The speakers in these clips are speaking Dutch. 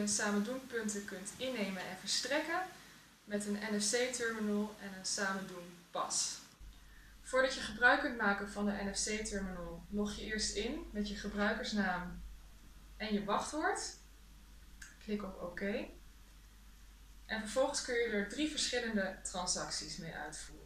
Samen Doen punten kunt innemen en verstrekken met een NFC-terminal en een Samen Doen pas. Voordat je gebruik kunt maken van de NFC-terminal, log je eerst in met je gebruikersnaam en je wachtwoord. Klik op OK. En vervolgens kun je er 3 verschillende transacties mee uitvoeren.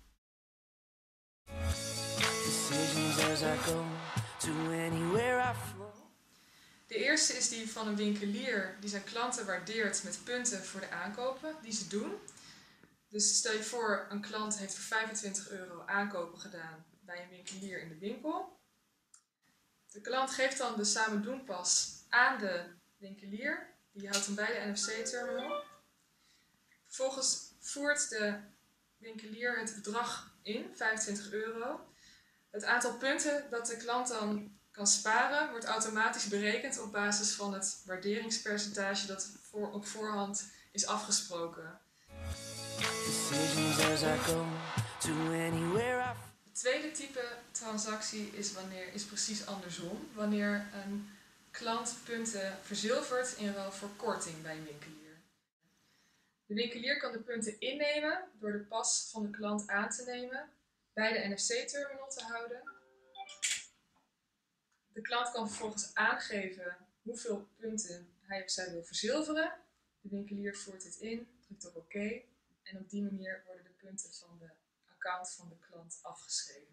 De eerste is die van een winkelier die zijn klanten waardeert met punten voor de aankopen die ze doen. Dus stel je voor, een klant heeft voor €25 aankopen gedaan bij een winkelier in de winkel. De klant geeft dan de Samen Doen pas aan de winkelier. Die houdt hem bij de NFC-terminal. Vervolgens voert de winkelier het bedrag in, €25. Het aantal punten dat de klant dan kan sparen wordt automatisch berekend op basis van het waarderingspercentage dat op voorhand is afgesproken. Het tweede type transactie is precies andersom. Wanneer een klant punten verzilvert in ruil voor korting bij een winkelier. De winkelier kan de punten innemen door de pas van de klant aan te nemen, bij de NFC-terminal te houden. De klant kan vervolgens aangeven hoeveel punten hij of zij wil verzilveren. De winkelier voert dit in, drukt op OK en op die manier worden de punten van de account van de klant afgeschreven.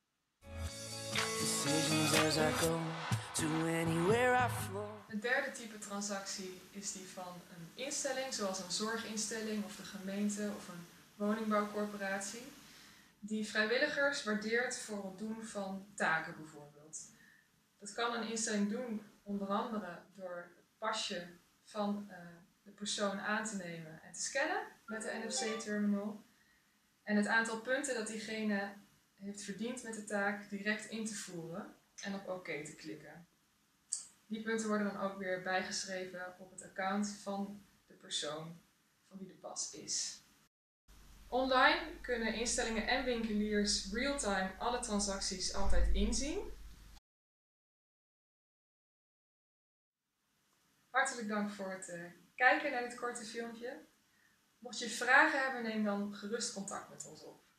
Het derde type transactie is die van een instelling, zoals een zorginstelling of de gemeente of een woningbouwcorporatie, die vrijwilligers waardeert voor het doen van taken bijvoorbeeld. Dat kan een instelling doen onder andere door het pasje van de persoon aan te nemen en te scannen met de NFC-terminal en het aantal punten dat diegene heeft verdiend met de taak direct in te voeren en op OK te klikken. Die punten worden dan ook weer bijgeschreven op het account van de persoon van wie de pas is. Online kunnen instellingen en winkeliers real-time alle transacties altijd inzien. Hartelijk dank voor het kijken naar dit korte filmpje. Mocht je vragen hebben, neem dan gerust contact met ons op.